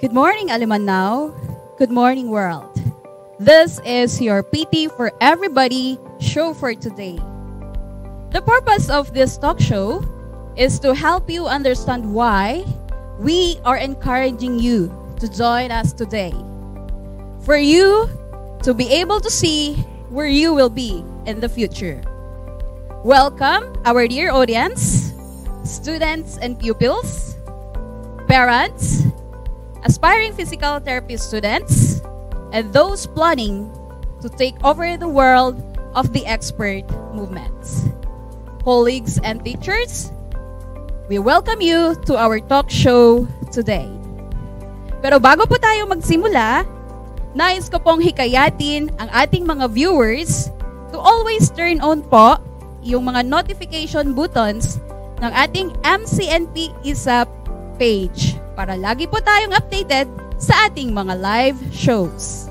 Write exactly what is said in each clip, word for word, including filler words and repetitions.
Good morning, Alimanao. Good morning, world. This is your P T for Everybody show for today. The purpose of this talk show is to help you understand why we are encouraging you to join us today. For you to be able to see where you will be in the future. Welcome, our dear audience, students and pupils, parents, aspiring physical therapy students, and those planning to take over the world of the expert movements. Colleagues and teachers, we welcome you to our talk show today. Pero bago po tayo magsimula, nais ko pong hikayatin ang ating mga viewers to always turn on po yung mga notification buttons ng ating M C N P I S A P page para lagi po tayong updated sa ating mga live shows.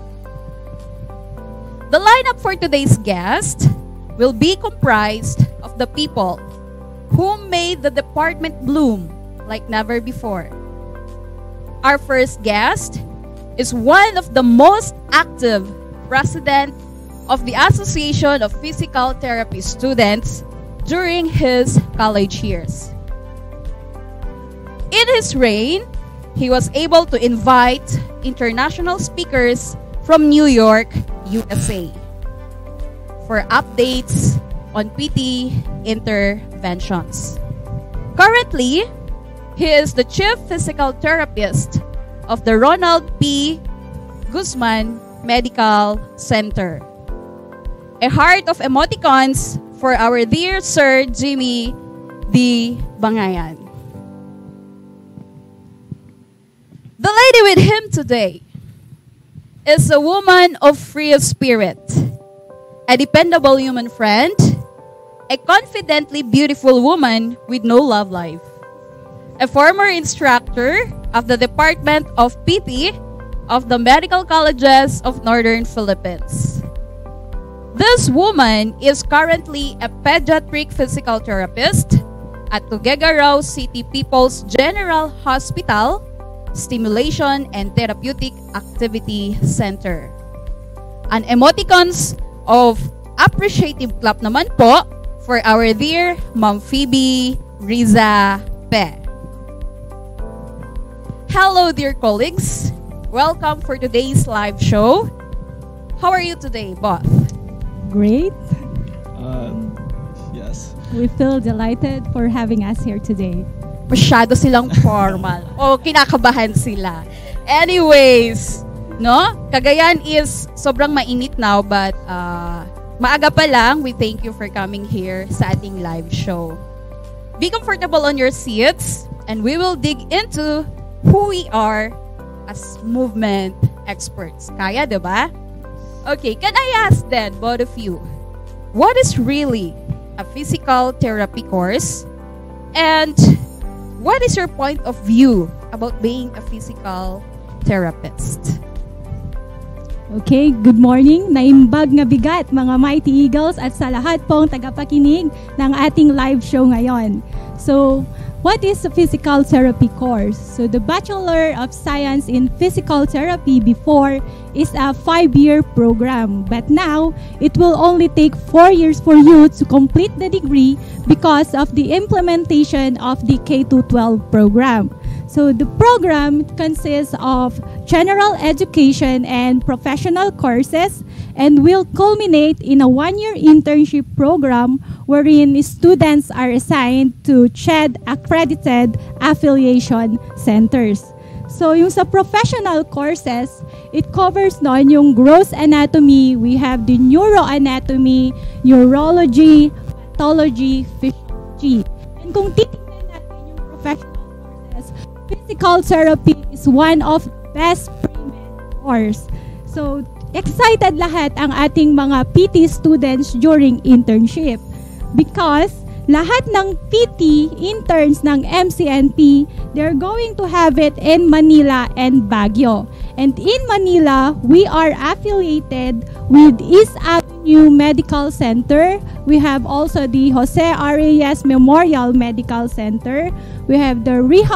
The lineup for today's guest will be comprised of the people who made the department bloom like never before. Our first guest is one of the most active president of the Association of Physical Therapy Students during his college years. In his reign, he was able to invite international speakers from New York, U S A, for updates on P T interventions. Currently, he is the Chief Physical Therapist of the Ronald P. Guzman Medical Center. A heart of emoticons for our dear Sir Jimmy D. Bangayan. The lady with him today is a woman of free spirit, a dependable human friend, a confidently beautiful woman with no love life, a former instructor of the Department of P T of the Medical Colleges of Northern Philippines. This woman is currently a pediatric physical therapist at Tuguegarao City People's General Hospital Stimulation and Therapeutic Activity Center. An emoticons of appreciative clap naman po for our dear Ma'am Phoebe Riza Pe. Hello, dear colleagues. Welcome for today's live show. How are you today, both? Great. Um, yes. We feel delighted for having us here today. Masyado silang formal. O kinakabahan sila. Anyways, no? Cagayan is sobrang mainit now, but uh, maaga pa lang, we thank you for coming here sa ating live show. Be comfortable on your seats, and we will dig into who we are as movement experts. Kaya, diba? Okay, can I ask then, both of you, what is really a physical therapy course? And what is your point of view about being a physical therapist? Okay, good morning. Naimbag nga bigat mga Mighty Eagles at sa lahat pong tagapakinig ng ating live show ngayon. So, what is a physical therapy course? So, the Bachelor of Science in Physical Therapy before is a five-year program. But now, it will only take four years for you to complete the degree because of the implementation of the K through twelve program. So, the program consists of general education and professional courses and will culminate in a one-year internship program wherein students are assigned to C H E D-accredited affiliation centers. So, yung sa professional courses, it covers noon yung gross anatomy, we have the neuroanatomy, urology, pathology, physiology. And kung titignan natin yung professional courses, physical therapy is one of the best pre-med course. So, excited lahat ang ating mga P T students during internship because lahat ng P T interns ng M C N P, they're going to have it in Manila and Baguio. And in Manila, we are affiliated with East Avenue Medical Center. We have also the Jose Arias Memorial Medical Center. We have the Rehab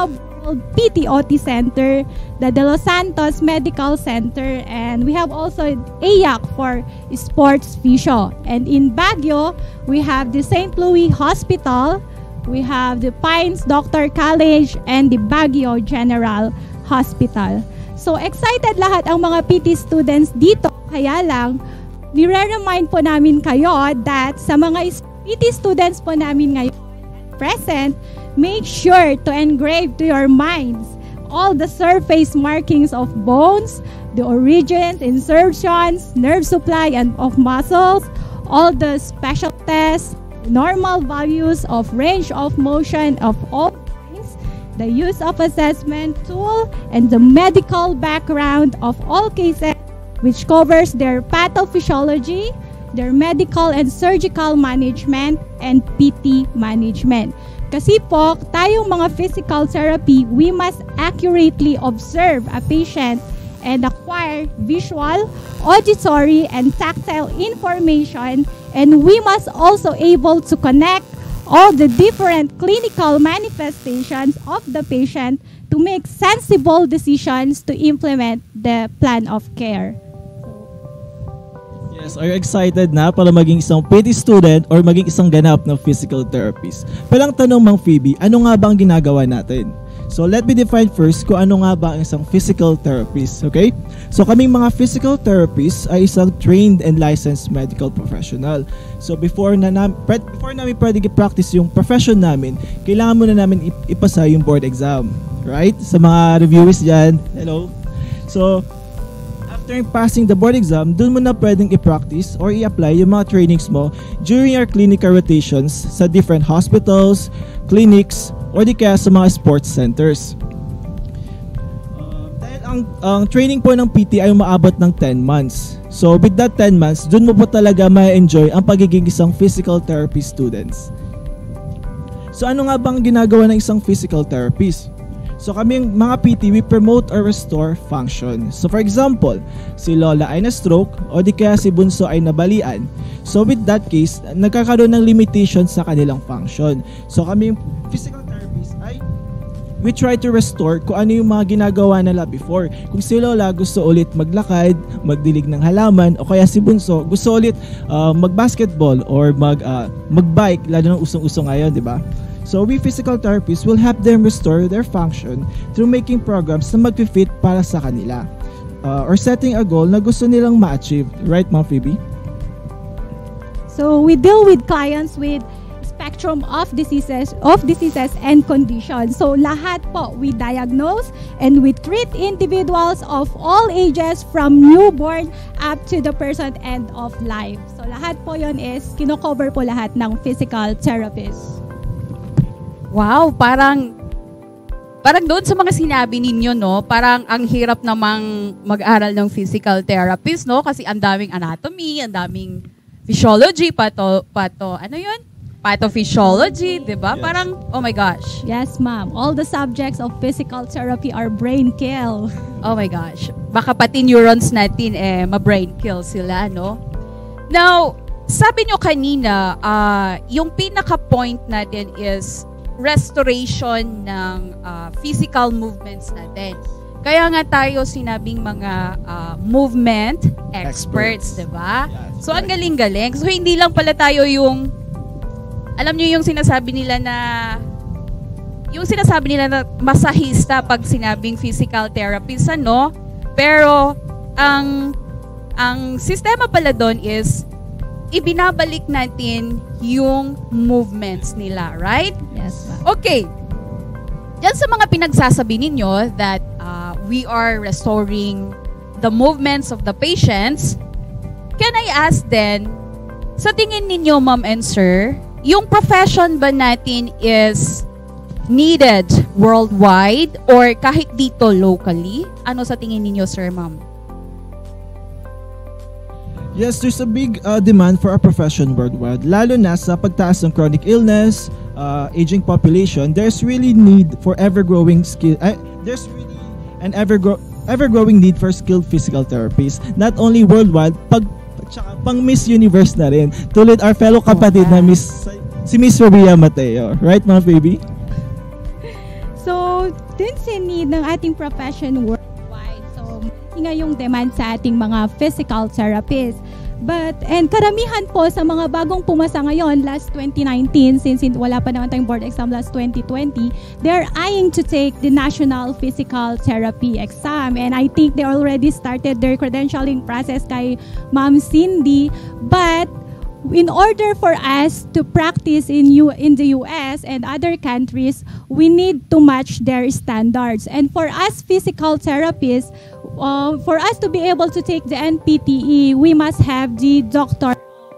called P T O T Center, the De Los Santos Medical Center, and we have also A Y A C for Sports Physio. And in Baguio, we have the Saint Louis Hospital, we have the Pines Doctor College, and the Baguio General Hospital. So excited lahat ang mga P T students dito, kaya lang, nire-remind po namin kayo that sa mga P T students po namin ngayon present, make sure to engrave to your minds all the surface markings of bones, the origins, insertions, nerve supply and of muscles, all the special tests, normal values of range of motion of all kinds, the use of assessment tool, and the medical background of all cases, which covers their pathophysiology, their medical and surgical management, and P T management. Kasi po, tayong mga physical therapy, we must accurately observe a patient and acquire visual, auditory, and tactile information, and we must also able to connect all the different clinical manifestations of the patient to make sensible decisions to implement the plan of care. Yes, are you excited na para maging isang P T student or maging isang ganap na physical therapist? Pero ang tanong, Mang Phoebe, ano nga ba ang ginagawa natin? So let me define first kung ano nga ba ang isang physical therapist, okay? So kaming mga physical therapists ay isang trained and licensed medical professional. So before na nam before namin pwede i-practice yung profession namin, kailangan muna namin ip ipasa yung board exam, right? Sa mga reviewers diyan, hello. So after passing the board exam, dun mo na pwedeng i-practice or i-apply yung mga trainings mo during your clinical rotations sa different hospitals, clinics, or di kaya sa mga sports centers. Uh, dahil ang, ang training po ng P T ay umaabot ng ten months. So with that ten months, dun mo po talaga ma-enjoy ang pagiging isang physical therapy students. So ano nga bang ginagawa ng isang physical therapist? So kaming mga P T, we promote or restore function. So for example, si Lola ay na-stroke o di kaya si Bunso ay nabalian. So with that case, nagkakaroon ng limitations sa kanilang function. So kaming physical therapists ay we try to restore kung ano yung mga ginagawa nila before. Kung si Lola gusto ulit maglakad, magdilig ng halaman, o kaya si Bunso gusto ulit uh, mag-basketball or mag, uh, mag-bike, lalo ng usong-usong ngayon, di ba? So we physical therapists will help them restore their function through making programs na mag-fit para sa kanila. Uh, or setting a goal na gusto nilang ma-achieve. Right, Ma'am Phoebe? So we deal with clients with spectrum of diseases of diseases and conditions. So lahat po we diagnose and we treat individuals of all ages from newborn up to the present end of life. So lahat po yon is kino-cover po lahat ng physical therapist. Wow, parang parang doon sa mga sinabi ninyo, no, parang ang hirap namang mag-aral ng physical therapist, no, kasi ang daming anatomy, ang daming physiology, pato, pato, ano yun? Pathophysiology, di ba? Yes. Parang, oh my gosh. Yes, ma'am. All the subjects of physical therapy are brain kill. Oh my gosh. Baka pati neurons natin, eh, ma-brain kill sila, no? Now, sabi nyo kanina, uh, yung pinaka-point natin is restoration ng uh, physical movements natin. Kaya nga tayo sinabing mga uh, movement experts, experts. Diba? Yeah, so, ang galing-galing. So, hindi lang pala tayo yung, alam nyo yung sinasabi nila na, yung sinasabi nila na masahista pag sinabing physical therapist, ano? Pero, ang, ang sistema pala doon is, ibinabalik natin yung movements nila, right? Yes, ma'am. Okay. Yan sa mga pinagsasabi ninyo that uh, we are restoring the movements of the patients, can I ask then, sa tingin ninyo, ma'am and sir, yung profession ba natin is needed worldwide or kahit dito locally? Ano sa tingin ninyo, sir, ma'am? Yes, there's a big uh, demand for our profession worldwide. Lalo na sa pagtaas ng chronic illness, uh, aging population, there's really need for ever-growing skill. Uh, there's really an ever-grow ever-growing need for skilled physical therapists. Not only worldwide, pag tsaka pang Miss Universe na rin. Tulad our fellow kapatid na Miss si Miss Maria Mateo. Right, Ma'am Baby? So, So, dun sa need ng ating profession worldwide. So, nga yung demand sa ating mga physical therapists. But, and karamihan po sa mga bagong pumasa ngayon, last twenty nineteen, since wala pa naman tayong board exam last twenty twenty, they're eyeing to take the National Physical Therapy Exam. And I think they already started their credentialing process kay Ma'am Cindy. But, in order for us to practice in U in the U S and other countries, we need to match their standards. And for us physical therapists, uh, for us to be able to take the N P T E, we must have the doctor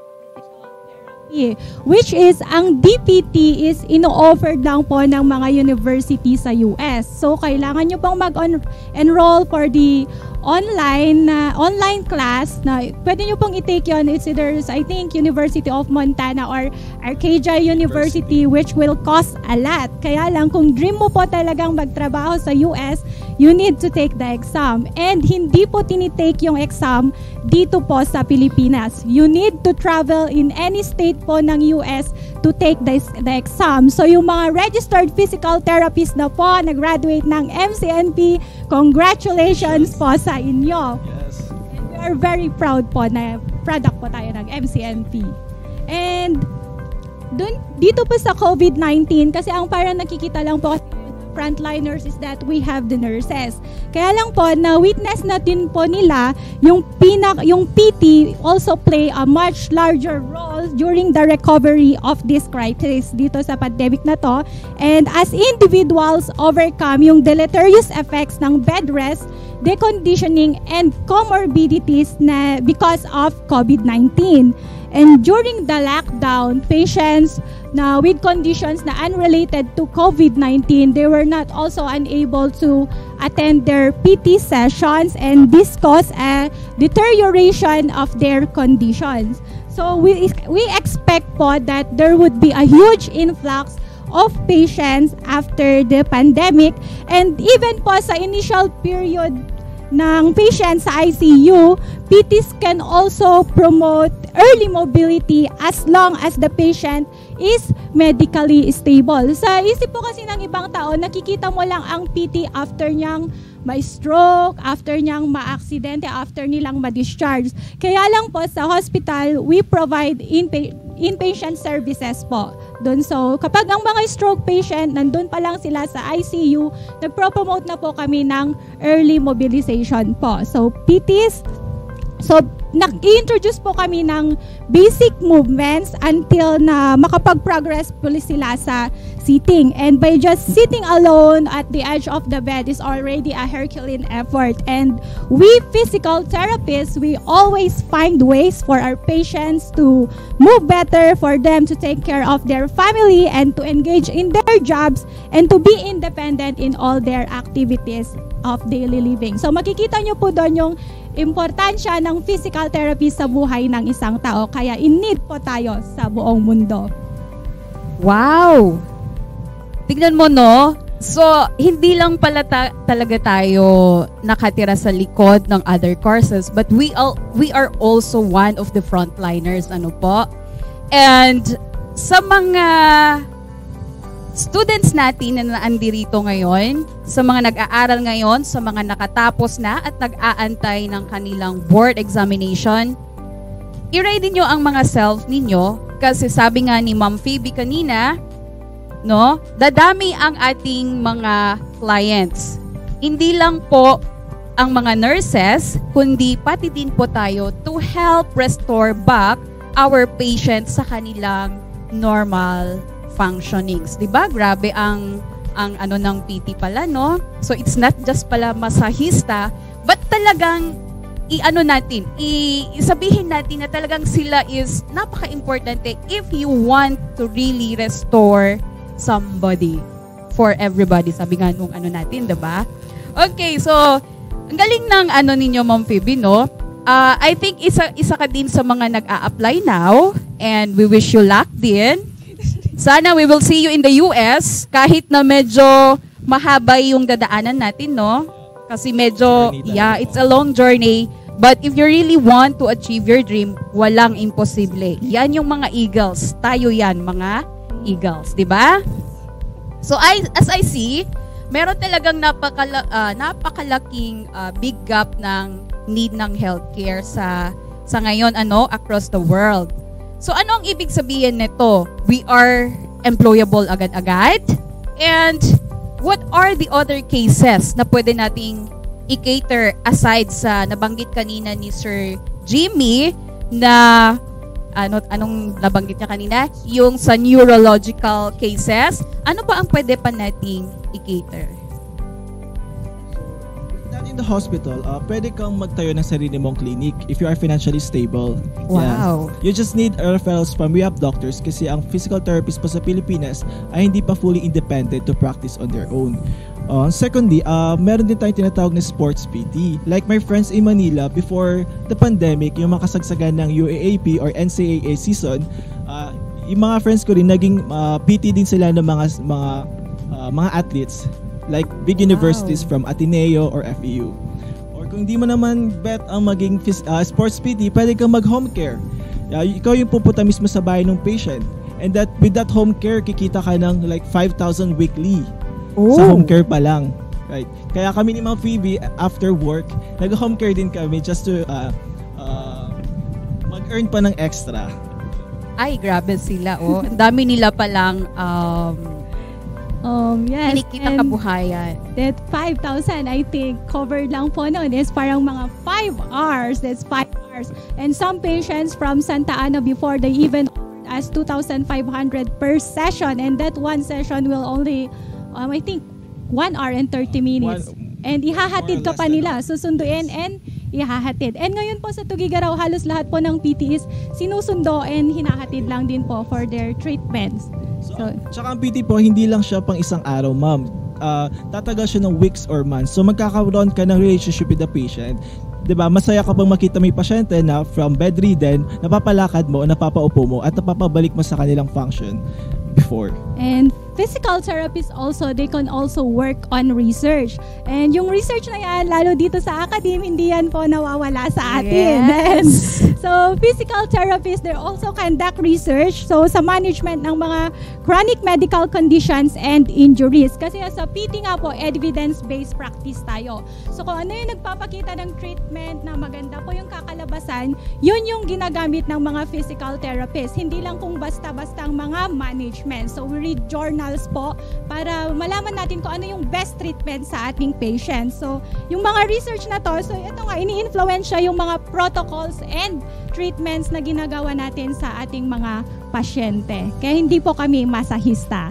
which is ang D P T is ino-offer lang po ng mga university sa U S. So kailangan nyo pang mag-enroll for the online uh, online class na pwede nyo pong i-take yun. It's either, I think, University of Montana or Arcadia University, which will cost a lot. Kaya lang, kung dream mo po talagang magtrabaho sa U S, you need to take the exam. And hindi po tinitake yung exam dito po sa Pilipinas. You need to travel in any state po ng U S to take the, the exam. So yung mga registered physical therapist na po, nag-graduate ng M C N P, congratulations po sa inyo. Yes. And we are very proud po na product po tayo ng M C N P. And dun, dito po sa COVID nineteen, kasi ang parang nakikita lang po frontliners is that we have the nurses. Kaya lang po, na-witness natin po nila yung, pinak, yung P T also play a much larger role during the recovery of this crisis dito sa pandemic na to. And as individuals overcome yung deleterious effects ng bed rest, deconditioning, and comorbidities na because of COVID nineteen. And during the lockdown, patients na with conditions na unrelated to COVID nineteen, they were not also unable to attend their P T sessions, and this caused a deterioration of their conditions. So we we expect po that there would be a huge influx of patients after the pandemic, and even po sa initial period ng patient sa I C U, P Ts can also promote early mobility as long as the patient is medically stable. Sa isip po kasi ng ibang tao, nakikita mo lang ang P T after niyang may stroke, after niyang ma-aksidente, after nilang ma-discharge. Kaya lang po sa hospital, we provide inpa- inpatient services po. Doon, so kapag ang mga stroke patient, nandun pa lang sila sa I C U, nagpro-promote na po kami ng early mobilization po. So P Ts, so nag-i-introduce po kami ng basic movements until na makapag-progress po sila sa sitting. And by just sitting alone at the edge of the bed is already a Herculean effort. And we physical therapists, we always find ways for our patients to move better, for them to take care of their family and to engage in their jobs and to be independent in all their activities of daily living. So makikita nyo po doon yung importansya ng physical therapy sa buhay ng isang tao. Kaya in-need po tayo sa buong mundo. Wow! Tignan mo, no? So, hindi lang pala ta- talaga tayo nakatira sa likod ng other courses, but we all we are also one of the frontliners, ano po? And sa mga students natin na naandirito ngayon, sa mga nag-aaral ngayon, sa mga nakatapos na at nag-aantay ng kanilang board examination, i-ready nyo ang mga self ninyo kasi sabi nga ni Ma'am Phoebe kanina, no, dadami ang ating mga clients. Hindi lang po ang mga nurses, kundi pati din po tayo to help restore back our patients sa kanilang normal functionings. Diba? Grabe ang ang ano ng P T pala, no? So it's not just pala masahista, but talagang i-ano natin, i- isabihin natin na talagang sila is napaka-importante if you want to really restore somebody for everybody. Sabi nga nung ano natin, diba? Okay, so ang galing ng ano ninyo, Ma'am Phoebe, no? Uh, I think isa isa ka din sa mga nag-a-apply now, and we wish you luck din. Sana we will see you in the U S kahit na medyo mahaba yung dadaanan natin, no? Kasi medyo, yeah, it's a long journey. But if you really want to achieve your dream, walang imposible. Yan yung mga eagles. Tayo yan, mga eagles. Diba? So, I, as I see, meron talagang napakala, uh, napakalaking uh, big gap ng need ng healthcare sa sa ngayon ano across the world. So ano ang ibig sabihin nito? We are employable agad-agad? And what are the other cases na pwede nating i-cater aside sa nabanggit kanina ni Sir Jimmy na ano anong nabanggit niya kanina? Yung sa neurological cases, ano pa ang pwede pa nating i-cater? In the hospital, uh, pwede kang magtayo ng sarili mong clinic if you are financially stable. Wow. Yeah. You just need referrals from rehab doctors kasi ang physical therapist pa sa Pilipinas ay hindi pa fully independent to practice on their own. Uh, secondly, uh, meron din tayong tinatawag na sports P T. Like my friends in Manila, before the pandemic, yung mga kasagsagan ng U A A P or N C A A season, uh, yung mga friends ko rin, naging uh, P T din sila ng mga mga uh, mga athletes. Like big universities wow. from Ateneo or F E U. Or kung hindi mo naman bet ang maging uh, sports P T, pwede kang mag-home care. Uh, ikaw yung pupunta mismo sa bahay ng patient. And that with that home care, kikita ka ng like five thousand weekly. Oh. Sa home care pa lang. Right? Kaya kami ni Ma'am Phoebe, after work, nag-home care din kami just to uh, uh, mag-earn pa ng extra. Ay, grabe sila. Oh. Ang dami nila palang um, Um, yes, kinikita kabuhayan. That five thousand, I think, covered lang po noon is parang mga five hours. That's five hours. And some patients from Santa Ana before they even as two thousand five hundred per session. And that one session will only, um, I think, one hour and thirty minutes. One, and ihahatid ka pa nila. Susunduin and ihahatid. And ngayon po sa Tugigaraw, halos lahat po ng P T is sinusundo and hinahatid lang din po for their treatments. So, tsaka ang P T po, hindi lang siya pang isang araw, ma'am. Uh, tatagal siya ng weeks or months. So magkakaroon ka ng relationship with the patient. Diba? Masaya ka pang makita may pasyente na from bedridden, napapalakad mo, napapaupo mo, at napapabalik mo sa kanilang function before. And physical therapists also, they can also work on research. And yung research na yan, lalo dito sa academe, hindi yan po nawawala sa atin. Yes. So, physical therapists, they also conduct research. So, sa management ng mga chronic medical conditions and injuries. Kasi sa P T nga po, evidence-based practice tayo. So, kung ano yung nagpapakita ng treatment na maganda po yung kakalabasan, yun yung ginagamit ng mga physical therapists. Hindi lang kung basta-basta ang mga management. So, we read journals po para malaman natin kung ano yung best treatment sa ating patients. So, yung mga research na to, so ito nga, ini-influensya yung mga protocols and treatments na ginagawa natin sa ating mga pasyente. Kaya hindi po kami masahista.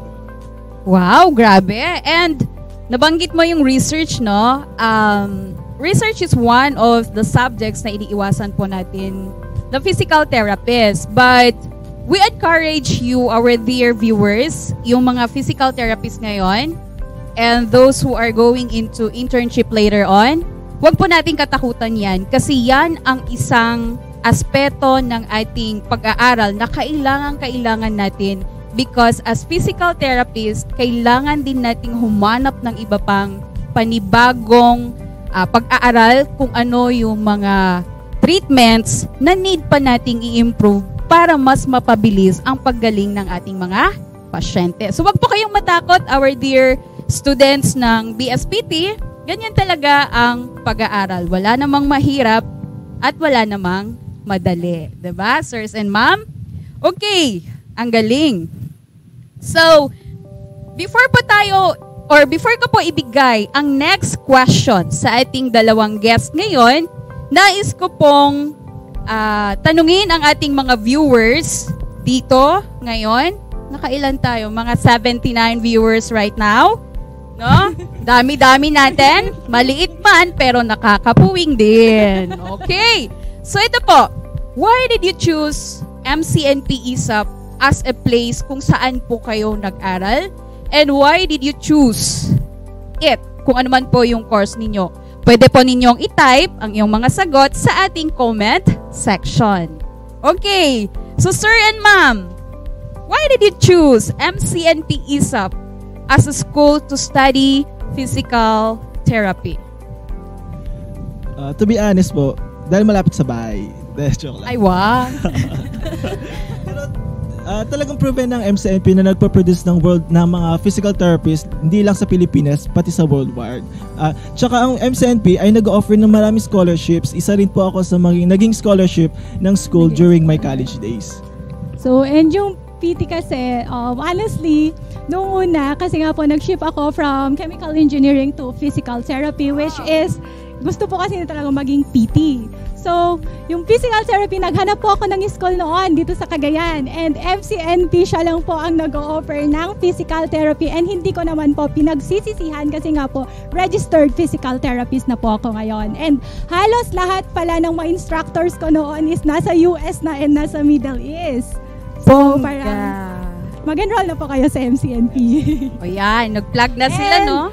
Wow, grabe. And nabanggit mo yung research, no? Um, research is one of the subjects na iniiwasan po natin the physical therapist. But we encourage you, our dear viewers, yung mga physical therapists ngayon, and those who are going into internship later on, huwag po natin katakutan yan kasi yan ang isang aspeto ng ating pag-aaral na kailangan-kailangan natin because as physical therapist, kailangan din nating humanap ng iba pang panibagong uh, pag-aaral kung ano yung mga treatments na need pa nating i-improve para mas mapabilis ang paggaling ng ating mga pasyente. So wag po kayong matakot, our dear students ng B S P T. Ganyan talaga ang pag-aaral. Wala namang mahirap at wala namang madali. Diba, sirs and ma'am? Okay, ang galing. So, before po tayo, or before ko po ibigay ang next question sa ating dalawang guest ngayon, nais ko pong uh, tanungin ang ating mga viewers dito ngayon. Nakailan tayo? Mga seventy-nine viewers right now. No? Dami-dami natin. Maliit man, pero nakakapuwing din. Okay. So ito po, why did you choose M C N P I S A P as a place kung saan po kayo nag-aral? And why did you choose it? Kung ano man po yung course ninyo. Pwede po ninyong i-type ang iyong mga sagot sa ating comment section. Okay. So sir and ma'am, why did you choose M C N P I S A P as a school to study physical therapy? Uh, to be honest po, dahil malapit sa bahay. Joke lang. Ay, wow. Pero, Ah, talagang proven ng M C N P na nagpo-produce ng world ng mga physical therapists hindi lang sa Pilipinas pati sa worldwide. Ah, tsaka ang M C N P ay nag-offer ng maraming scholarships. Isa rin po ako sa mga naging scholarship ng school during my college days. So, and yung P T kasi, um, honestly, noong una, kasi nga po nag-shift ako from chemical engineering to physical therapy, which is, gusto po kasi talaga maging P T. So, yung physical therapy, naghanap po ako ng school noon dito sa Cagayan. And M C N P siya lang po ang nag-o-offer ng physical therapy. And hindi ko naman po pinagsisisihan kasi nga po, registered physical therapist na po ako ngayon. And halos lahat pala ng mga instructors ko noon is nasa U S na and nasa Middle East. So, parang mag-enroll na po kayo sa M C N P. O yan, nag-plug na sila, And, no?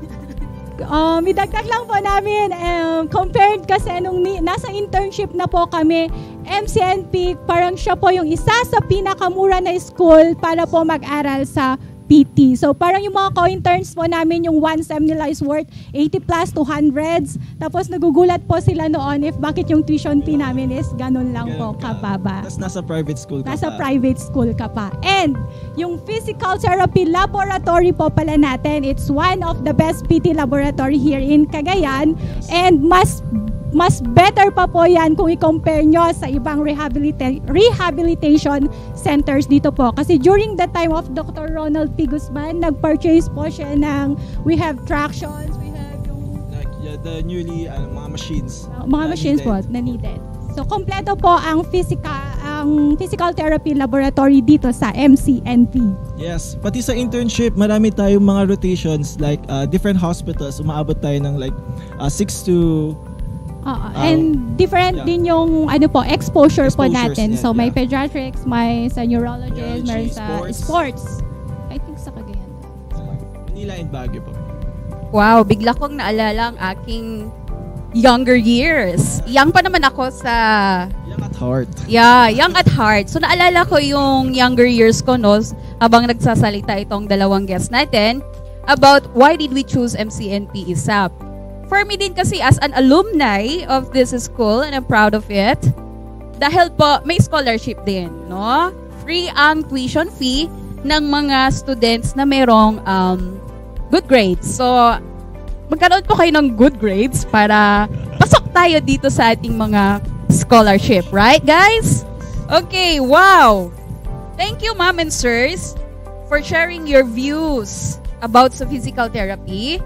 Um, idagdag lang po namin, um, compared kasi nung ni, nasa internship na po kami, M C N P, parang siya po yung isa sa pinakamura na school para po mag-aral sa P T. So parang yung mga co-interns po namin, yung one sem nila is worth eighty plus to hundreds. Tapos nagugulat po sila noon if bakit yung tuition fee namin is ganun lang po kababa. Tapos nasa private school ka Nasa pa. private school ka pa. And yung physical therapy laboratory po pala natin, it's one of the best P T laboratory here in Cagayan. And mas mas better pa po yan kung i-compare nyo sa ibang rehabilita- rehabilitation centers dito po. Kasi during the time of Doctor Ronald P. Guzman, nag-purchase po siya ng, we have tractions, we have yung Like, yeah, the newly uh, mga machines. uh, mga na machines needed. po na needed. So, kompleto po ang physical, ang physical therapy laboratory dito sa M C N P. Yes, pati sa internship, marami tayong mga rotations like uh, different hospitals. Umaabot tayo ng like uh, six to Uh, Um, and different yeah. din yung ano po exposure po Exposures, natin. yeah, So may yeah. pediatrics, may sa neurologist, Neurology, may sa sports. sports. I think sa Cagayan. Manila and Baguio po. Wow, bigla kong naalala ang aking younger years. Young pa naman ako sa... Young at heart. Yeah, young at heart. So naalala ko yung younger years ko, no, habang nagsasalita itong dalawang guests natin about why did we choose M C N P I S A P. For me din kasi as an alumni of this school, and I'm proud of it, dahil po may scholarship din, no? Free ang tuition fee ng mga students na merong um, good grades. So, magkaroon po kayo ng good grades para pasok tayo dito sa ating mga scholarship. Right, guys? Okay, wow! Thank you, ma'am and sirs, for sharing your views about sa physical therapy.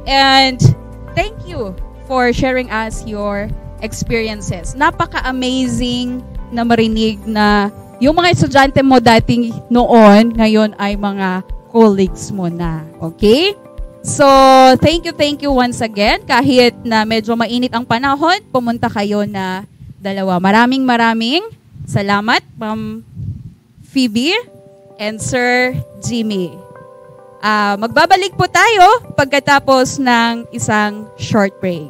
And thank you for sharing us your experiences. Napaka-amazing na marinig na yung mga estudyante mo dating noon, ngayon ay mga colleagues mo na. Okay? So, thank you, thank you once again. Kahit na medyo mainit ang panahon, pumunta kayo na dalawa. Maraming maraming salamat, Ma'am Phoebe and Sir Jimmy. Uh, magbabalik po tayo pagkatapos ng isang short break.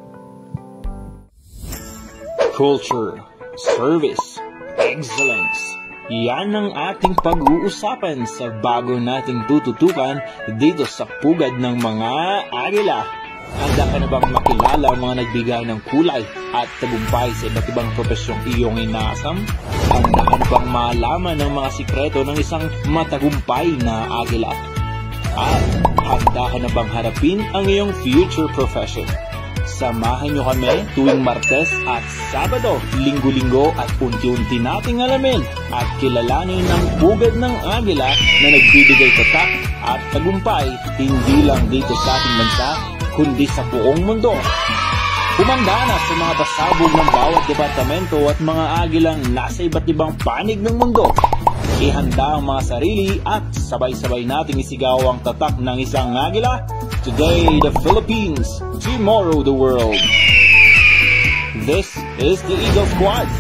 Culture, service, excellence. Yan ang ating pag-uusapan sa bago nating tututukan dito sa Pugad ng Mga Agila. Handa ka na bang makilala ang mga nagbigay ng kulay at tagumpay sa iba't ibang profesyong iyong inaasam? Handa ka na bang malaman ang mga sikreto ng isang matagumpay na agila? At handa ka na bang harapin ang iyong future profession? Samahan nyo kami tuwing Martes at Sabado, linggo-linggo at unti-unti nating alamin at kilalanin ang Pugad ng Agila na nagbibigay tatak at tagumpay hindi lang dito sa ating bansa, kundi sa buong mundo. Humanda na sa mga pasabog ng bawat departamento at mga agilang nasa iba't ibang panig ng mundo. Ihanda ang mga sarili at sabay-sabay nating isigaw ang tatak ng isang agila. Today, the Philippines. Tomorrow, the world. This is the Eagle Squad.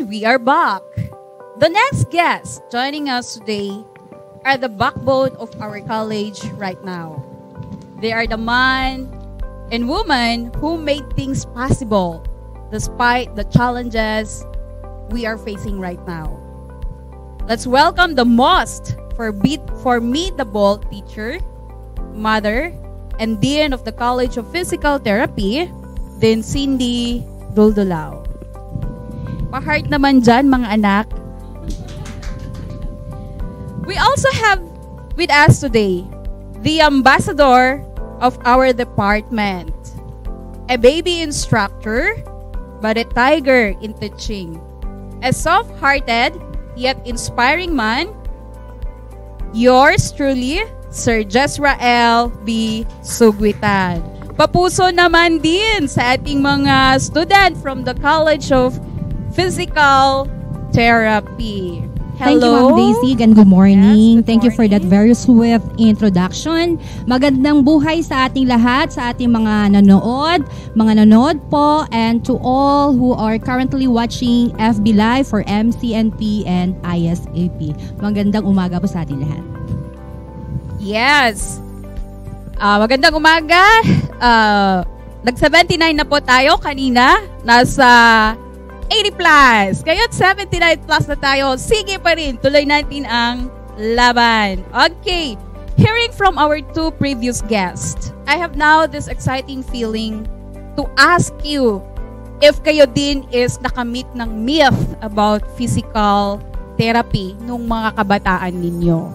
And we are back. The next guests joining us today are the backbone of our college right now. They are the man and woman who made things possible despite the challenges we are facing right now. Let's welcome the most formidable teacher, mother, and dean of the College of Physical Therapy, Dean Cindy Duldulao. Pa-heart naman dyan, mga anak. We also have with us today the ambassador of our department, a baby instructor, but a tiger in teaching, a soft-hearted yet inspiring man, yours truly, Sir Jezrael B. Sugwitan. Papuso naman din sa ating mga student from the College of Physical Therapy. Hello. Thank you, Ma'am Daisy, and good morning. Yes, good Thank you for that morning. very swift introduction. Magandang buhay sa ating lahat, sa ating mga nanood, mga nanood po, and to all who are currently watching F B Live for M C N P and I S A P. Magandang umaga po sa ating lahat. Yes. Ah, magandang umaga. Ah, nag seventy-nine na po tayo kanina. Nasa eighty plus. Ngayon, seventy-nine plus na tayo. Sige pa rin. Tuloy natin ang laban. Okay. Hearing from our two previous guests, I have now this exciting feeling to ask you if kayo din is nakamit ng myth about physical therapy nung mga kabataan ninyo.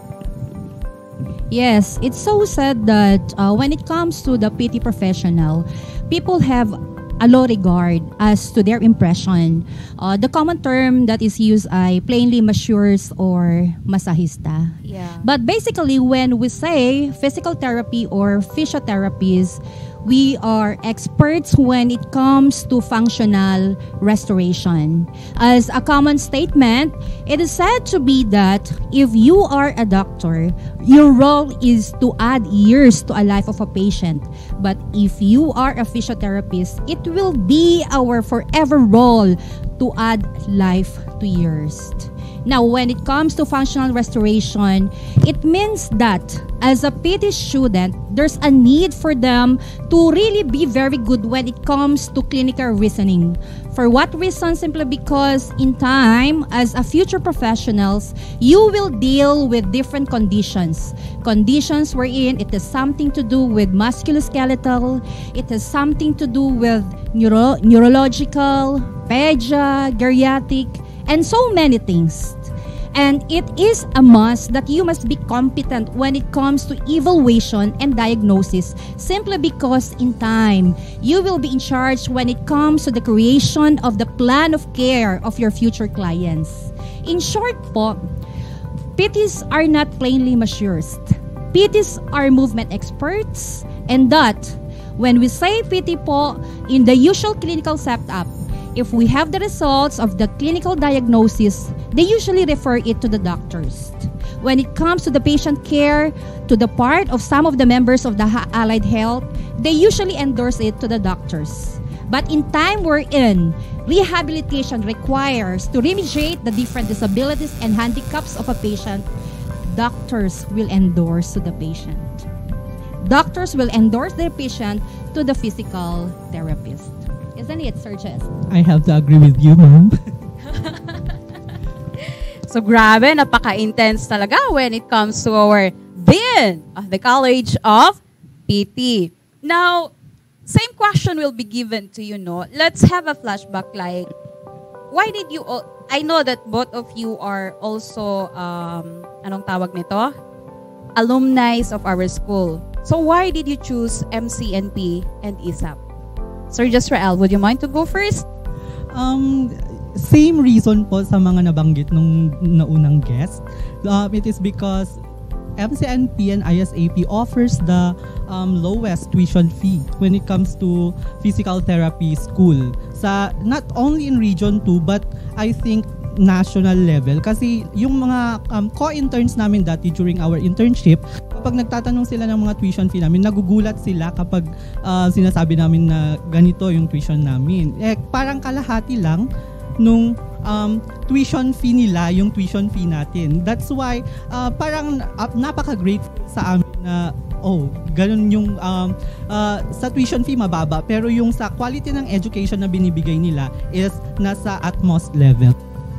Yes, it's so sad that uh, when it comes to the P T professional, people have a low regard as to their impression. Uh, the common term that is used ay plainly masseurs or masahista. Yeah. But basically, when we say physical therapy or physiotherapies, we are experts when it comes to functional restoration. As a common statement, it is said to be that if you are a doctor, your role is to add years to a life of a patient. But if you are a physiotherapist, it will be our forever role to add life to years. Now, when it comes to functional restoration, it means that as a P T student, there's a need for them to really be very good when it comes to clinical reasoning. For what reason? Simply because in time, as a future professionals, you will deal with different conditions. Conditions wherein it has something to do with musculoskeletal, it has something to do with neuro neurological, pedia, geriatric, and so many things. And it is a must that you must be competent when it comes to evaluation and diagnosis, simply because in time, you will be in charge when it comes to the creation of the plan of care of your future clients. In short po, P Ts are not plainly masseurs. P Ts are movement experts, and that when we say P T po, in the usual clinical setup, if we have the results of the clinical diagnosis, they usually refer it to the doctors. When it comes to the patient care, to the part of some of the members of the allied health, they usually endorse it to the doctors. But in time we're in, rehabilitation requires to remediate the different disabilities and handicaps of a patient, doctors will endorse to the patient. Doctors will endorse their patient to the physical therapist. Isn't it, Sir Jess? I have to agree with you, Ma'am. So grabe, napaka-intense talaga when it comes to our Dean of the College of P T. Now, same question will be given to you, no? Let's have a flashback like, why did you, all, I know that both of you are also, um, anong tawag nito? Alumni of our school. So why did you choose M C N P and I S A P? Sir Jezrael, would you mind to go first? Um, same reason po sa mga nabanggit nung naunang guest. Um, it is because M C N P and I S A P offers the um, lowest tuition fee when it comes to physical therapy school. Sa not only in Region two, but I think national level. Kasi yung mga um, co-interns namin dati during our internship, kapag nagtatanong sila ng mga tuition fee namin, nagugulat sila kapag uh, sinasabi namin na ganito yung tuition namin. Eh, parang kalahati lang nung um, tuition fee nila, yung tuition fee natin. That's why uh, parang uh, napaka-grateful sa amin na oh, ganun yung um, uh, sa tuition fee mababa, pero yung sa quality ng education na binibigay nila is nasa utmost level.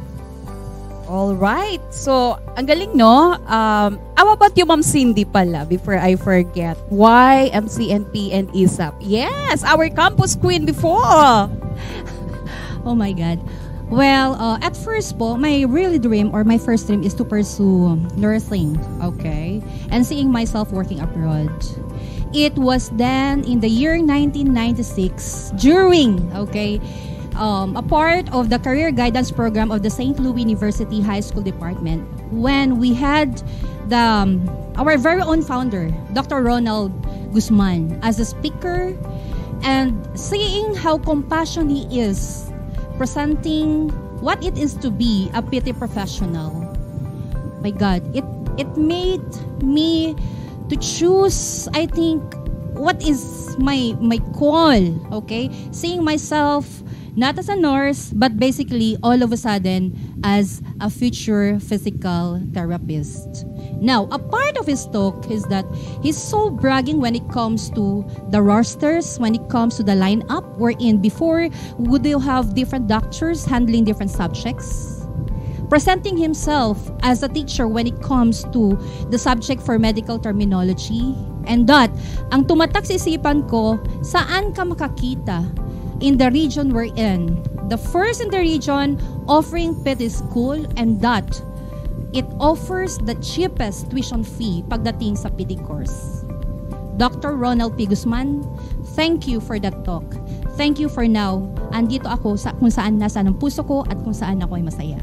All right. So, ang galing, no? Um, how about you, Ma'am Cindy pala, before I forget? Why M C N P and I S A P? Yes, our campus queen before. Oh my God. Well, uh, at first po, my really dream or my first dream is to pursue nursing, okay? And seeing myself working abroad. It was then in the year nineteen ninety-six, during, okay, Um, a part of the career guidance program of the Saint Louis University High School Department, when we had the um, our very own founder, Doctor Ronald Guzman, as a speaker, and seeing how compassionate he is, presenting what it is to be a P T professional. My God, it it made me to choose, I think, what is my my call, okay? Seeing myself not as a nurse, but basically all of a sudden as a future physical therapist. Now, a part of his talk is that he's so bragging when it comes to the rosters, when it comes to the lineup, wherein before would you have different doctors handling different subjects, presenting himself as a teacher when it comes to the subject for medical terminology, and that, ang tumatak sa isipan ko, saan ka makakita in the region we're in, the first in the region offering P T school, and that it offers the cheapest tuition fee pagdating sa P T course. Doctor Ronald P. Guzman, thank you for that talk. Thank you for now. Andito ako sa kung saan nasa ng puso ko at kung saan ako ay masaya.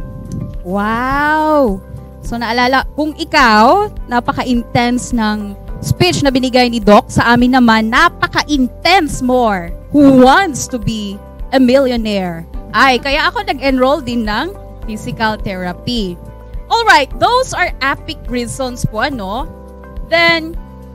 Wow! So naalala, kung ikaw, napaka-intense ng speech na binigay ni Doc, sa amin naman, napaka-intense more. Who wants to be a millionaire? Ay, kaya ako nag-enroll din ng physical therapy. Alright, those are epic reasons po, ano? Then,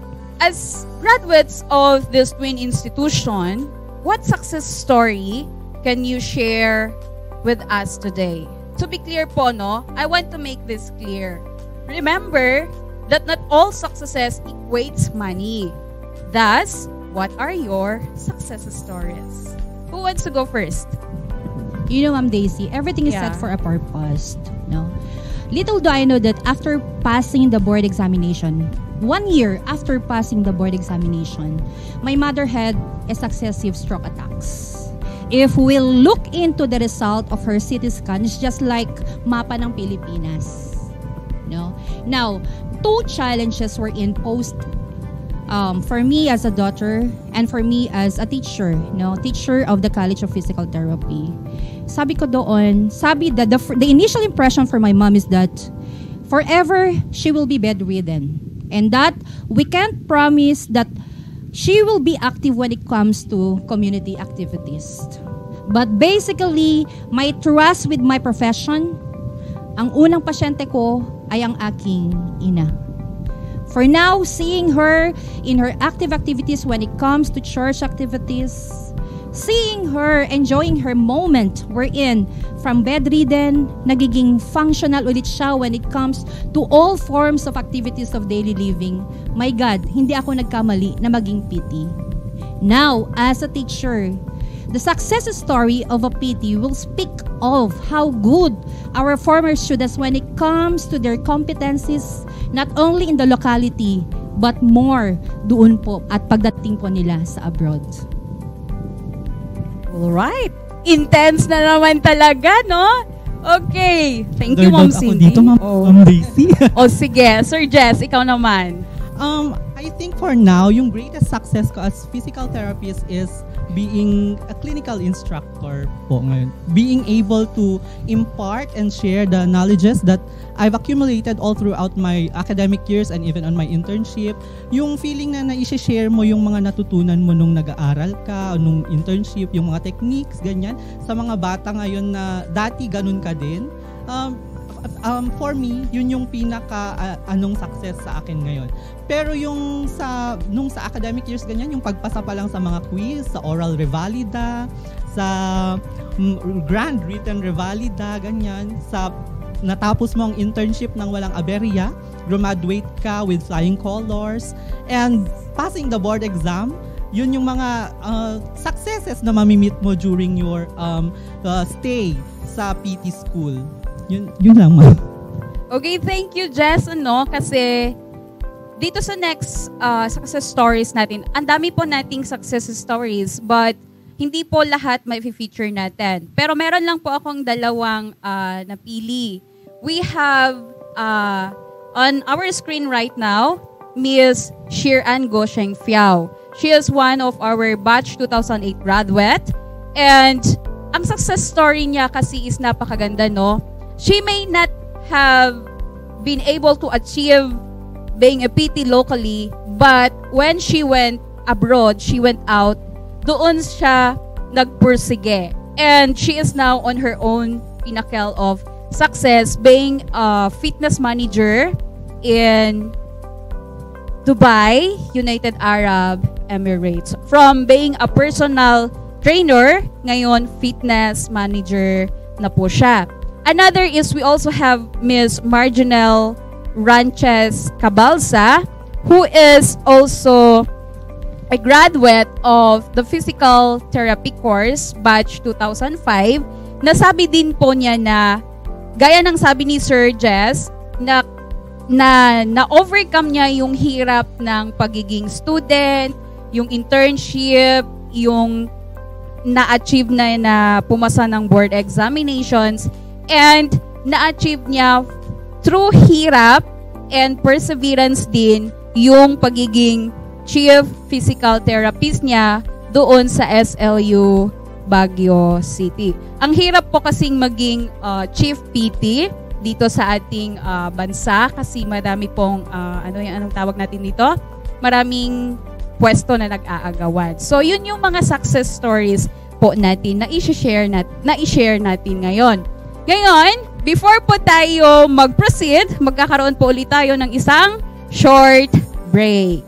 as graduates of this twin institution, what success story can you share with us today? To be clear po, no? I want to make this clear. Remember that not all successes equates money. Thus, what are your success stories? Who wants to go first? You know, Ma'am Daisy, everything is Yeah. set for a purpose. No? Little do I know that after passing the board examination, one year after passing the board examination, my mother had a successive stroke attacks. If we look into the result of her C T scan, it's just like mapa ng Pilipinas. No? Now, two challenges were imposed um, for me as a daughter and for me as a teacher, no, teacher of the College of Physical Therapy. Sabi ko doon, sabi that the, the initial impression for my mom is that forever she will be bedridden, and that we can't promise that she will be active when it comes to community activities. But basically, my trust with my profession, ang unang pasyente ko ay ang aking ina. For now, seeing her in her active activities when it comes to church activities, seeing her enjoying her moment wherein from bedridden, nagiging functional ulit siya when it comes to all forms of activities of daily living. My God, hindi ako nagkamali na maging P T. Now, as a teacher, the success story of a P T will speak of how good our former students when it comes to their competencies, not only in the locality, but more doon po at pagdating po nila sa abroad. Alright. Intense na naman talaga, no? Okay. Thank you, Ma'am Underdog ako Cindy. dito, Ma'am Oh. Ma'am Daisy. O sige, Sir Jess, ikaw naman. Um, I think for now, yung greatest success ko as physical therapist is being a clinical instructor po ngayon. Being able to impart and share the knowledges that I've accumulated all throughout my academic years and even on my internship. Yung feeling na na-share mo yung mga natutunan mo nung nag-aaral ka, nung internship, yung mga techniques, ganyan, sa mga bata ngayon na dati ganun ka din. Um, Um, for me, yun yung pinaka uh, anong success sa akin ngayon. Pero yung sa nung sa academic years ganyan, yung pagpasa pa lang sa mga quiz, sa oral revalida, sa mm, grand written revalida, ganyan, sa natapos mo ang internship ng walang aberya, graduate ka with flying colors, and passing the board exam, yun yung mga uh, successes na mamimit mo during your um, uh, stay sa P T school. Yun, yun lang, ma'am. Okay, thank you, Jess, ano, kasi dito sa next uh, success stories natin, ang dami po nating success stories, but hindi po lahat may feature natin. Pero meron lang po akong dalawang uh, napili. We have uh, on our screen right now, Miss Shiran Gosheng Fiao. She is one of our batch two thousand eight graduate. And ang success story niya kasi is napakaganda, no? She may not have been able to achieve being a P T locally, but when she went abroad, she went out, doon siya nagpursige. And she is now on her own pinnacle of success, being a fitness manager in Dubai, United Arab Emirates. From being a personal trainer, ngayon fitness manager na po siya. Another is we also have Miss Marginal Ranches Cabalsa, who is also a graduate of the Physical Therapy course, batch two thousand five. Nasabi din po niya na, gaya ng sabi ni Sir Jess, na na na-overcome niya yung hirap ng pagiging student, yung internship, yung na-achieve na na pumasa ng board examinations, and na-achieve niya through hirap and perseverance din yung pagiging chief physical therapist niya doon sa S L U Baguio City. Ang hirap po kasing maging uh, chief P T dito sa ating uh, bansa kasi marami pong uh, ano yung anong tawag natin dito? Maraming pwesto na nag-aagawan. So yun yung mga success stories po natin na i-share nat na i-share natin ngayon. Ngayon, before po tayo mag-proceed, magkakaroon po ulit tayo ng isang short break.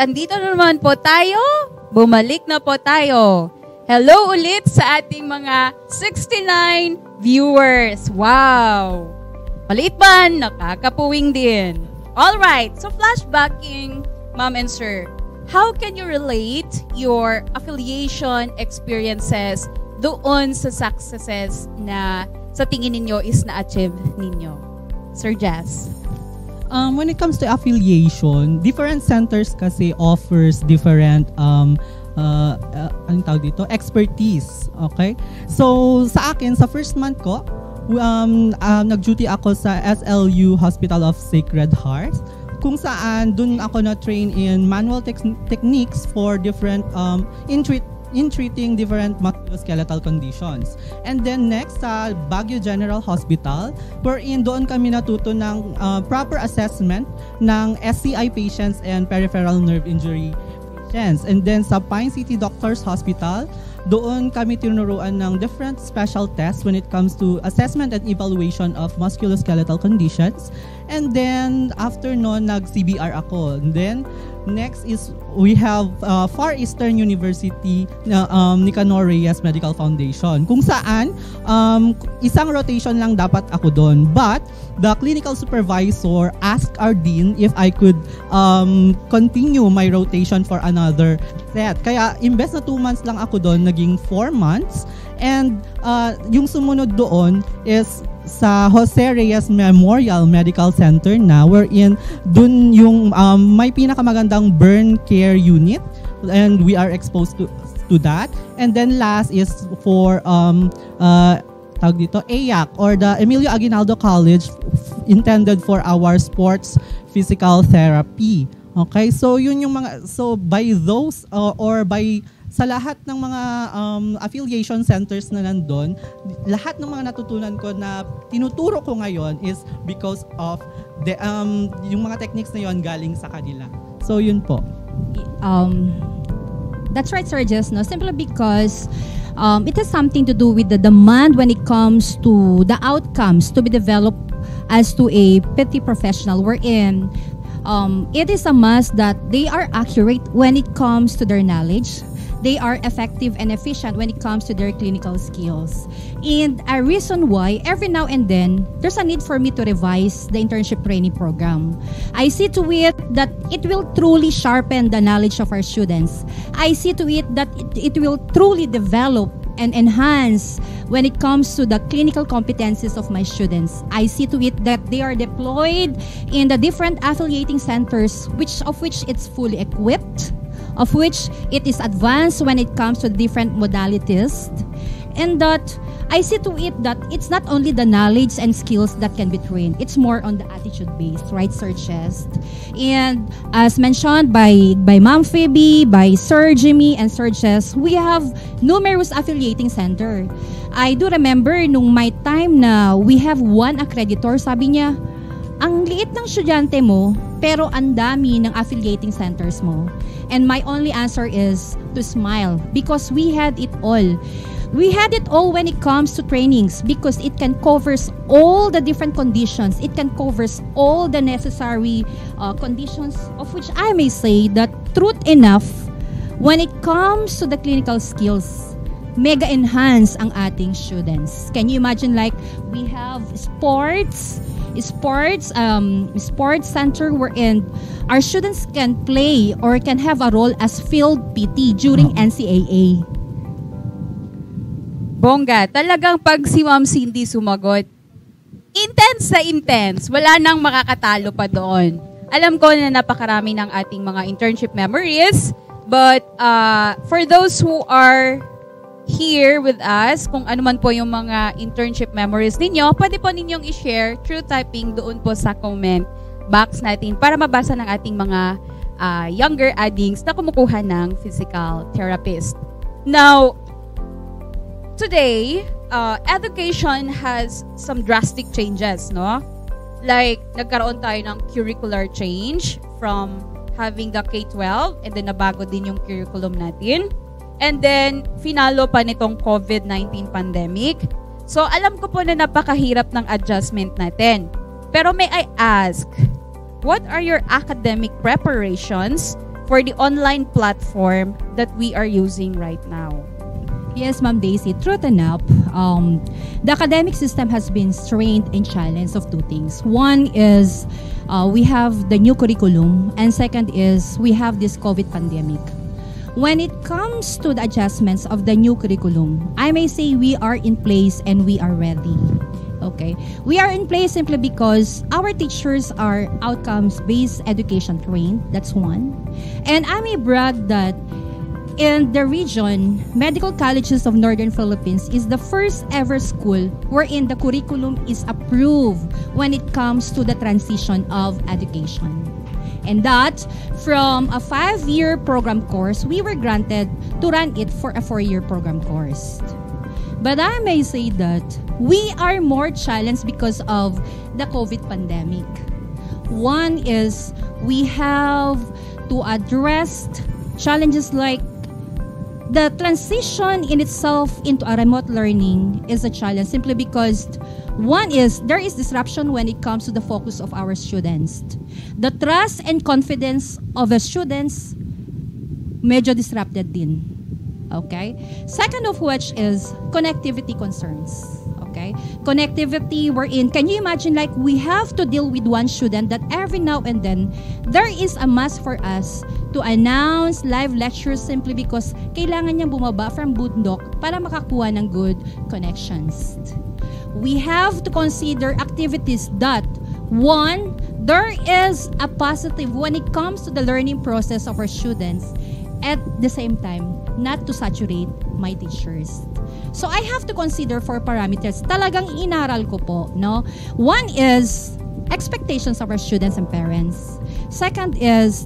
andito na naman po tayo. Bumalik na po tayo. Hello ulit sa ating mga sixty-nine viewers. Wow! Maliit ba? Nakakapuwing din. Alright, so flashbacking, Ma'am and Sir. How can you relate your affiliation experiences doon sa successes na sa tingin ninyo is na-achieve ninyo? Sir Jazz. Um, when it comes to affiliation, different centers kasi offers different um, uh, uh, anong tawag dito? Expertise. Okay? So, sa akin, sa first month ko, um, uh, nag-duty ako sa S L U Hospital of Sacred Heart, kung saan dun ako na-train in manual te- techniques for different, um, in, treat, in treating different musculoskeletal conditions. And then next, sa Baguio General Hospital, wherein doon kami natuto ng uh, proper assessment ng S C I patients and peripheral nerve injury patients. And then sa Pine City Doctors Hospital, doon kami tinuruan ng different special tests when it comes to assessment and evaluation of musculoskeletal conditions. And then, after noon, nag-C B R ako. And then, next is, we have uh, Far Eastern University na um, Nicanor Reyes Medical Foundation, kung saan um, isang rotation lang dapat ako doon. But, the clinical supervisor asked our dean if I could um, continue my rotation for another set. Kaya, imbes na two months lang ako doon, naging four months. And uh, yung sumunod doon is sa Jose Reyes Memorial Medical Center na, wherein dun yung um, may pinakamagandang burn care unit, and we are exposed to to that. And then last is for um uh tawag dito A Y A C, or the Emilio Aguinaldo College, intended for our sports physical therapy. Okay, so yun yung mga, so by those uh, or by sa lahat ng mga um, affiliation centers na nandun, lahat ng mga natutunan ko na tinuturo ko ngayon is because of the um, yung mga techniques na yon galing sa kanila. So yun po. Um, that's right, Sir Jess, no? Simply because um, it has something to do with the demand when it comes to the outcomes to be developed as to a P T professional, wherein um, it is a must that they are accurate when it comes to their knowledge. They are effective and efficient when it comes to their clinical skills. And a reason why, every now and then, there's a need for me to revise the internship training program. I see to it that it will truly sharpen the knowledge of our students. I see to it that it, it will truly develop and enhance when it comes to the clinical competencies of my students. I see to it that they are deployed in the different affiliating centers, which of which it's fully equipped, of which it is advanced when it comes to different modalities, and that I see to it that it's not only the knowledge and skills that can be trained, it's more on the attitude based, right, Sir Chest? And as mentioned by, by Ma'am Phoebe, by Sir Jimmy, and Sir Chest, we have numerous affiliating center. I do remember nung my time na we have one accreditor, sabi niya, ang liit ng estudyante mo, pero ang dami ng affiliating centers mo. And my only answer is to smile, because we had it all. We had it all when it comes to trainings, because it can covers all the different conditions. It can covers all the necessary uh, conditions, of which I may say that truth enough, when it comes to the clinical skills, mega enhance ang ating students. Can you imagine, like, we have sports, sports um, sports center wherein our students can play or can have a role as field P T during N C A A. Bongga, talagang pag si Ma'am Cindy sumagot, intense na intense. Wala nang makakatalo pa doon. Alam ko na napakarami ng ating mga internship memories, but uh, for those who are here with us, kung ano man po yung mga internship memories ninyo, pwede po ninyong i-share through typing doon po sa comment box natin para mabasa ng ating mga uh, younger addings na kumukuha ng physical therapist. Now, today, uh, education has some drastic changes, no? Like, nagkaroon tayo ng curricular change from having the K twelve, and then nabago din yung curriculum natin. And then, finalo pa nitong COVID nineteen pandemic. So, alam ko po na napakahirap ng adjustment natin. Pero may I ask, what are your academic preparations for the online platform that we are using right now. Yes, Ma'am Daisy. Truth enough, um, the academic system has been strained and challenged of two things. One is uh, we have the new curriculum, and second is we have this COVID pandemic. When it comes to the adjustments of the new curriculum, I may say we are in place and we are ready. Okay, we are in place simply because our teachers are outcomes-based education trained. That's one, and I may brag that in the region, Medical Colleges of Northern Philippines is the first ever school wherein the curriculum is approved when it comes to the transition of education. And that, from a five-year program course, we were granted to run it for a four-year program course. But I may say that we are more challenged because of the COVID pandemic. One is we have to address challenges like the transition in itself into a remote learning is a challenge simply because one is there is disruption when it comes to the focus of our students. The trust and confidence of the students medyo disrupted din. Okay? Second of which is connectivity concerns. Okay? Connectivity wherein, can you imagine like we have to deal with one student that every now and then there is a must for us to announce live lectures simply because kailangan niyang bumaba from bundok para makakuha ng good connections. We have to consider activities that, one, there is a positive when it comes to the learning process of our students, at the same time, not to saturate my teachers. So I have to consider four parameters. Talagang inaral ko po, no? One is expectations of our students and parents. Second is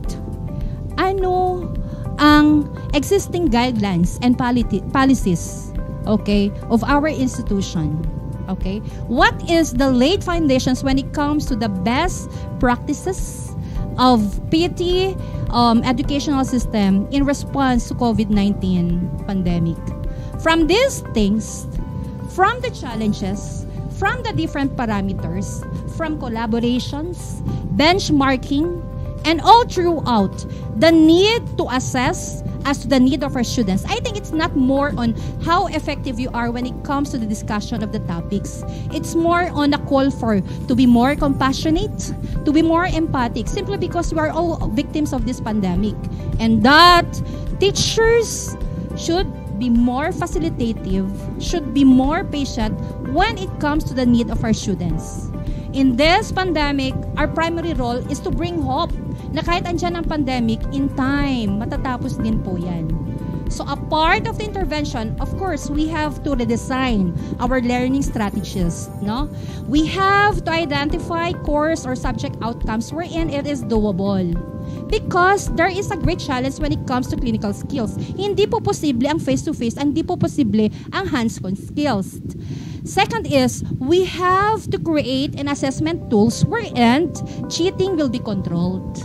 ano ang existing guidelines and politi- policies, okay, of our institution. Okay? What is the laid foundations when it comes to the best practices of P T um, educational system in response to COVID nineteen pandemic? From these things, from the challenges, from the different parameters, from collaborations, benchmarking, and all throughout, the need to assess as to the need of our students. I think it's not more on how effective you are when it comes to the discussion of the topics. It's more on a call for to be more compassionate, to be more empathic, simply because we are all victims of this pandemic. And that teachers should be more facilitative, should be more patient when it comes to the need of our students. In this pandemic, our primary role is to bring hope na kahit andyan ang pandemic, in time, matatapos din po yan. So a part of the intervention, of course, we have to redesign our learning strategies. No? We have to identify course or subject outcomes wherein it is doable. Because there is a great challenge when it comes to clinical skills. Hindi po posible ang face-to-face, hindi po posible ang hands-on skills. Second is, we have to create an assessment tools wherein cheating will be controlled.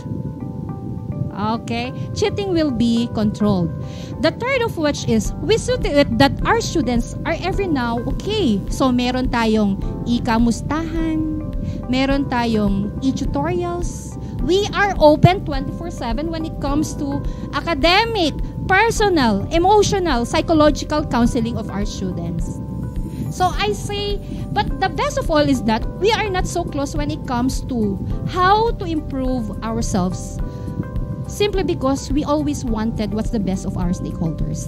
Okay? Cheating will be controlled. The third of which is, we see to it that our students are every now, okay, so meron tayong e-kamustahan, meron tayong e-tutorials. We are open twenty-four seven when it comes to academic, personal, emotional, psychological counseling of our students. So I say, but the best of all is that we are not so close when it comes to how to improve ourselves, simply because we always wanted what's the best of our stakeholders.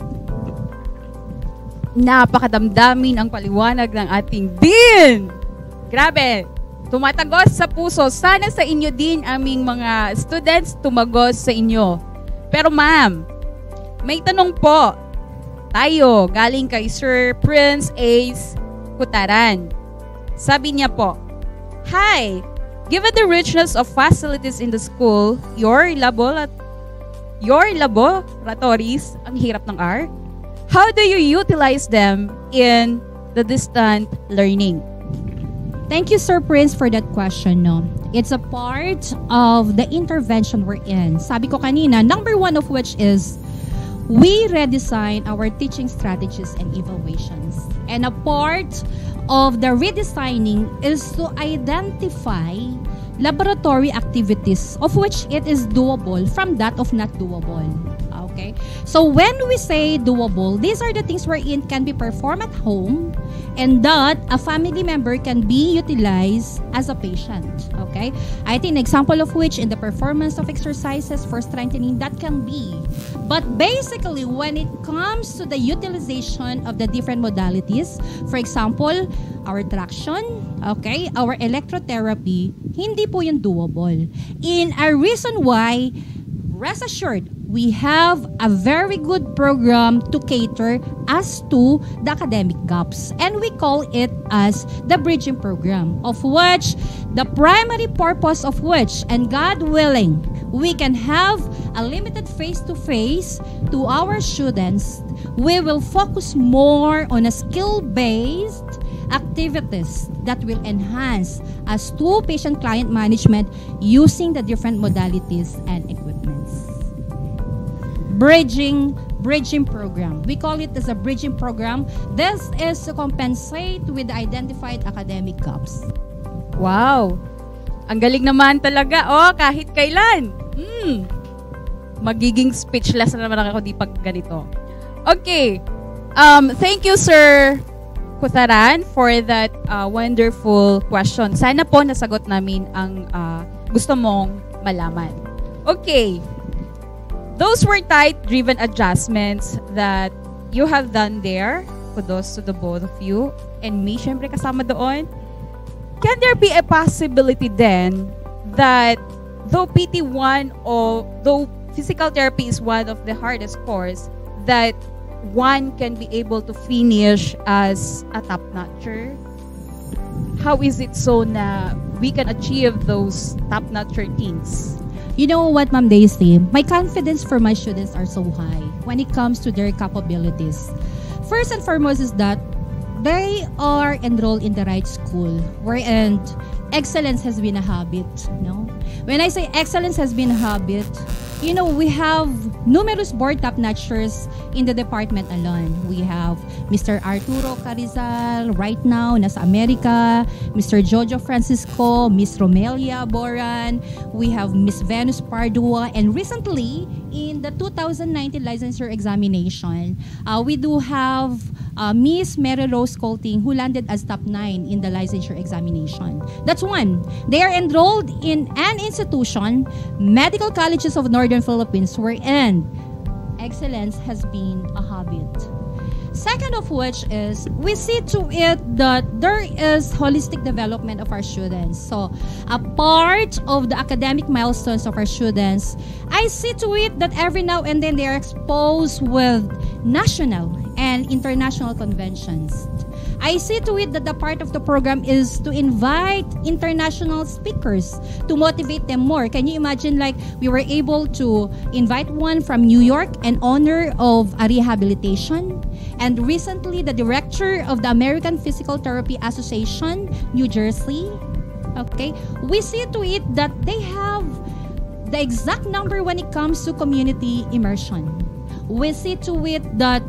Napakadamdamin ang paliwanag ng ating Dean! Grabe! Tumatagos sa puso. Sana sa inyo din, aming mga students, tumagos sa inyo. Pero ma'am, may tanong po tayo galing kay Sir Prince Ace Hutaran. Sabi niya po, hi, given the richness of facilities in the school, your laborat your laboratories, ang hirap ng R, how do you utilize them in the distant learning? Thank you, Sir Prince, for that question. No? It's a part of the intervention we're in. Sabi ko kanina, number one of which is we redesign our teaching strategies and evaluations. And a part of the redesigning is to identify laboratory activities of which it is doable from that of not doable. Okay? So when we say doable, these are the things wherein can be performed at home and that a family member can be utilized as a patient. Okay? I think an example of which in the performance of exercises for strengthening, that can be. But basically, when it comes to the utilization of the different modalities, for example, our traction, okay, our electrotherapy, hindi po yun doable. In a reason why, rest assured, we have a very good program to cater as to the academic gaps. And we call it as the bridging program, of which the primary purpose of which, and God willing, we can have a limited face-to-face to our students. We will focus more on a skill-based activities that will enhance as to patient-client management using the different modalities and equipments. Bridging, bridging program. We call it as a bridging program. This is to compensate with the identified academic gaps. Wow! Ang galing naman talaga. Oh, kahit kailan. Hmm. Magiging speechless na naman ako di pag ganito. Okay. Um, thank you, Sir Kutaran, for that uh, wonderful question. Sana po nasagot namin ang uh, gusto mong malaman. Okay. Those were tight-driven adjustments that you have done there. Kudos to the both of you. And me, syempre kasama doon. Can there be a possibility then that though P T one or though physical therapy is one of the hardest course, that one can be able to finish as a top-notcher? How is it so na we can achieve those top-notcher things? You know what, Ma'am Daisy? My confidence for my students are so high when it comes to their capabilities. First and foremost is that they are enrolled in the right school, wherein excellence has been a habit. No? When I say excellence has been a habit, you know, we have numerous board top-notchers in the department alone. We have Mister Arturo Carizal right now, nasa America, Mister Jojo Francisco, Miss Romelia Boran, we have Miss Venus Pardua, and recently, in the two thousand nineteen licensure examination, uh, we do have uh, Miss Mary Rose Colting, who landed as top nine in the licensure examination. That's one. They are enrolled in an institution, Medical Colleges of Northern Philippines, wherein excellence has been a habit. Second of which is, we see to it that there is holistic development of our students. So, a part of the academic milestones of our students, I see to it that every now and then they are exposed with national and international conventions. I see to it that the part of the program is to invite international speakers to motivate them more. Can you imagine, like, we were able to invite one from New York in honor of a rehabilitation? And recently, the director of the American Physical Therapy Association, New Jersey, okay, we see to it that they have the exact number when it comes to community immersion. We see to it that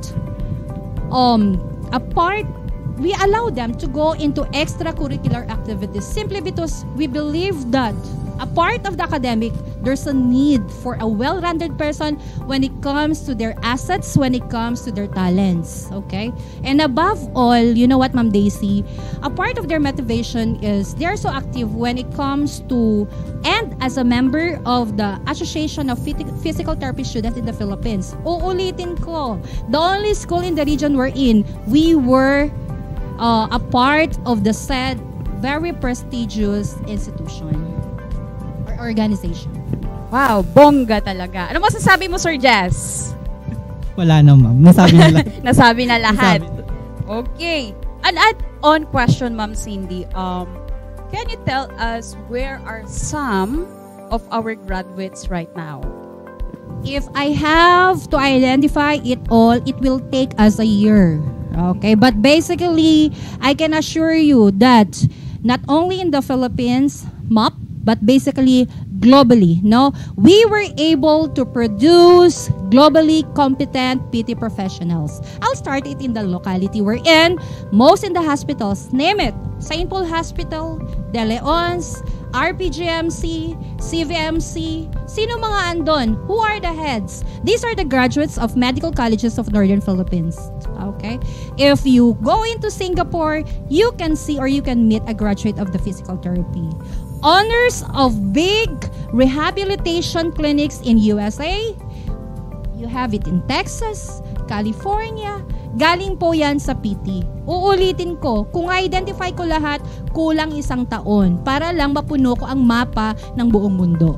um, a part we allow them to go into extracurricular activities simply because we believe that a part of the academic, there's a need for a well-rounded person when it comes to their assets, when it comes to their talents, okay? And above all, you know what, Ma'am Daisy, a part of their motivation is they're so active when it comes to, and as a member of the Association of Physical Therapy Students in the Philippines. Uulitin ko, the only school in the region we're in, we were Uh, a part of the said very prestigious institution or organization. Wow, bongga talaga. Ano masasabi mo, Sir Jess? Wala na, ma'am. Nasabi na lahat. Nasabi na lahat. Nasabi. Okay. An add-on question, Ma'am Cindy. Um, can you tell us where are some of our graduates right now? If I have to identify it all, it will take us a year. Okay, but basically, I can assure you that not only in the Philippines, M O P, but basically globally, no, we were able to produce globally competent P T professionals. I'll start it in the locality we're in. Most in the hospitals, name it, Saint Paul Hospital, De Leon's, R P G M C, C V M C, sino mga andon? Who are the heads? These are the graduates of medical colleges of Northern Philippines. Okay? If you go into Singapore, you can see or you can meet a graduate of the physical therapy. Owners of big rehabilitation clinics in U S A, you have it in Texas, California, galing po yan sa P T. Uulitin ko, kung identify ko lahat, kulang isang taon para lang mapuno ko ang mapa ng buong mundo.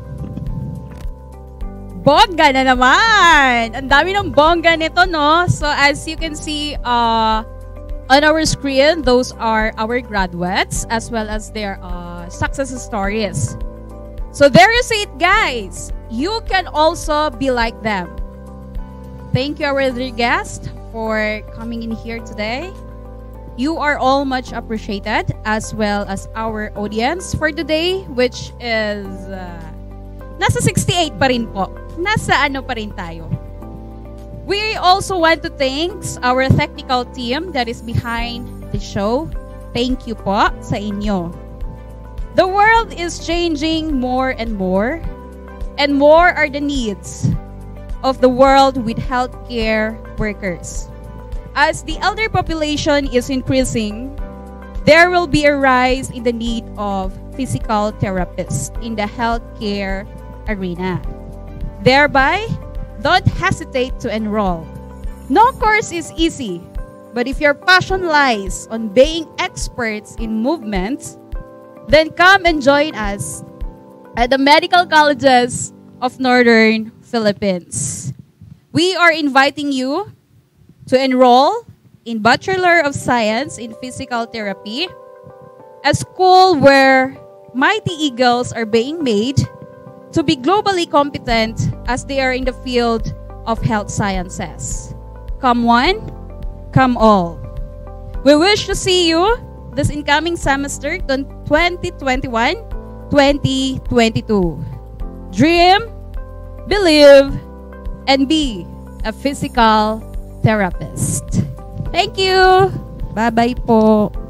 Bongga na naman! Ang dami ng bongga nito, no? So as you can see uh, on our screen, those are our graduates as well as their uh, success stories. So there you see it, guys. You can also be like them. Thank you, our dear guest, for coming in here today. You are all much appreciated, as well as our audience for today, which is uh, nasa sixty-eight pa rin po. Nasa ano pa rin tayo. We also want to thank our technical team that is behind the show. Thank you po sa inyo. The world is changing more and more, and more are the needs of the world with healthcare workers. As the elder population is increasing, there will be a rise in the need of physical therapists in the healthcare arena. Thereby, don't hesitate to enroll. No course is easy, but if your passion lies on being experts in movements, then come and join us at the medical colleges of Northern Philippines. We are inviting you to enroll in Bachelor of Science in Physical Therapy, a school where mighty eagles are being made to be globally competent as they are in the field of health sciences. Come one, come all. We wish to see you this incoming semester twenty twenty-one twenty twenty-two. Dream, believe, and be a physical therapist. Thank you. Bye-bye po.